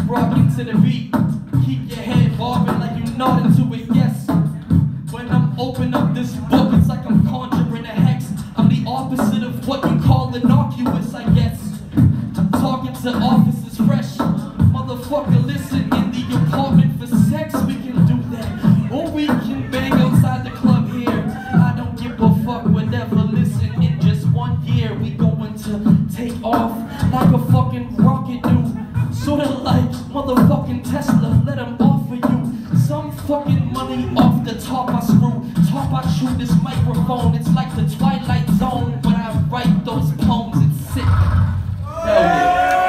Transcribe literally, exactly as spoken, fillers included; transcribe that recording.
rocking to the beat. Keep your head bobbing like you nodding to it, yes. When I'm open up this book, it's like I'm conjuring a hex. I'm the opposite of what you call innocuous, I guess. Talking to officers fresh. Motherfucker, listen, in the apartment for sex, we can do that. Or we can bang outside the club here. I don't give a fuck, whatever. Listen, in just one year, we going to take off like a fucking rocket do. Sorta like motherfucking Tesla, let him offer you some fucking money off the top I screw. Top I chew this microphone, it's like the Twilight